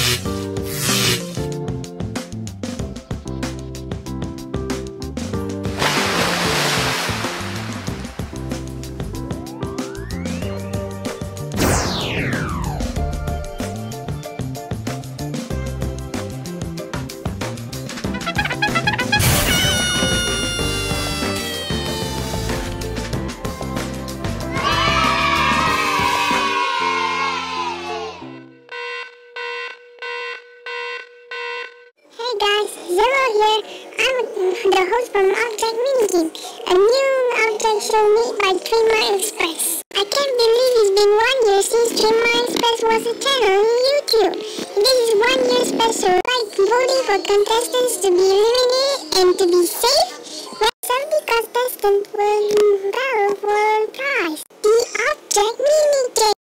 Hey guys, Zero here. I'm the host from Object Minigame, a new object show made by Trainmark Express. I can't believe it's been 1 year since Trainmark Express was a channel on YouTube. This is 1 year special, like voting for contestants to be eliminated and to be safe, where 70 contestants will battle for a prize. The Object Minigame.